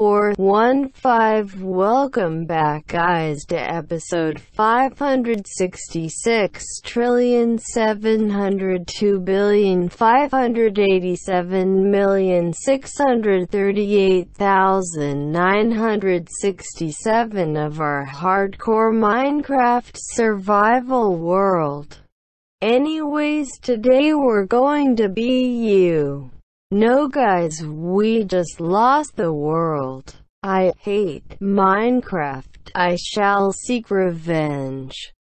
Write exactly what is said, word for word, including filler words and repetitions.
four one five. Welcome back guys to episode five hundred sixty-six trillion seven hundred two billion five hundred eighty-seven million six hundred thirty-eight thousand nine hundred sixty-seven of our hardcore Minecraft survival world. Anyways, today we're going to be you. No guys, we just lost the world. I hate Minecraft. I shall seek revenge.